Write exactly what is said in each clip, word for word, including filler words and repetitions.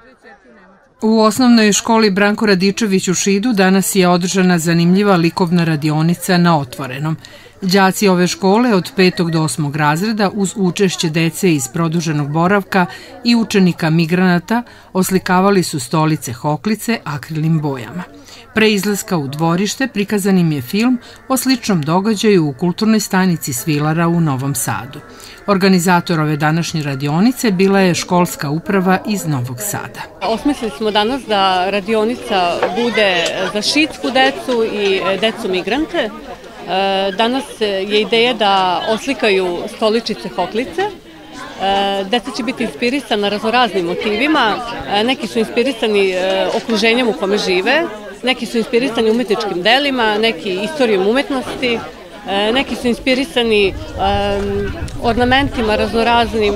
U osnovnoj školi Branko Radičević u Šidu danas je održana zanimljiva likovna radionica na otvorenom. Đaci ove škole od petog do osmog razreda uz učešće dece iz produženog boravka i učenika migranata oslikavali su stolice hoklice akrilnim bojama. Pre izlaska u dvorište prikazan im je film o sličnom događaju u kulturnoj stanici Svilara u Novom Sadu. Organizator ove današnje radionice bila je školska uprava iz Novog Sada. Osmislili smo danas da radionica bude za šidsku decu i decu migrante. Danas je ideja da oslikaju stoličice hoklice. Deca će biti inspirisana raznoraznim motivima. Neki su inspirisani okruženjem u kome žive, neki su inspirisani umetničkim delima, neki istorijom umetnosti, neki su inspirisani ornamentima raznoraznim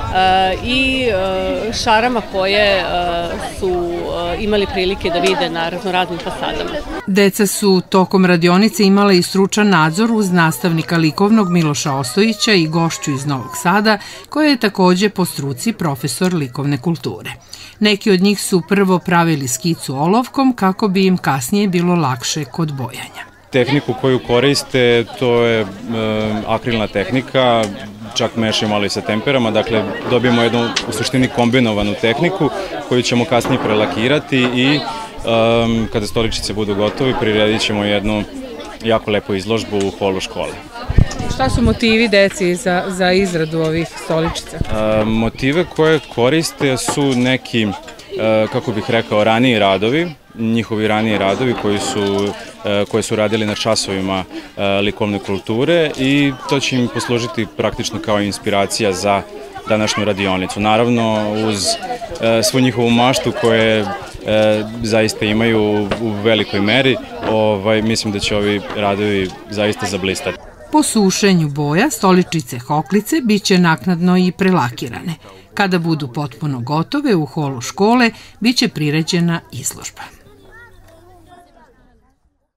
i šarama koje su imali prilike da vide na raznoraznim fasadama. Deca su tokom radionice imala i stručan nadzor uz nastavnika likovnog Miloša Ostojića i gošću iz Novog Sada, koja je takođe po struci profesor likovne kulture. Neki od njih su prvo pravili skicu olovkom kako bi im kasnije bilo lakše kod bojanja. Tehniku koju koriste, to je e, akrilna tehnika, čak mešaju malo i sa temperama, dakle dobijemo jednu u suštini kombinovanu tehniku koju ćemo kasnije prelakirati i e, kada stoličice budu gotovi priredit ćemo jednu jako lepu izložbu u holu škole. Šta su motivi deci za, za izradu ovih stoličica? E, motive koje koriste su neki, e, kako bih rekao, raniji radovi, njihovi raniji radovi koji su, koje su radili na časovima likovne kulture i to će im poslužiti praktično kao inspiracija za današnju radionicu. Naravno, uz svu njihovu maštu koje zaista imaju u velikoj meri, ovaj, mislim da će ovi radovi zaista zablistati. Po sušenju boja, stoličice hoklice biće naknadno i prelakirane. Kada budu potpuno gotove u holu škole, biće priređena izložba.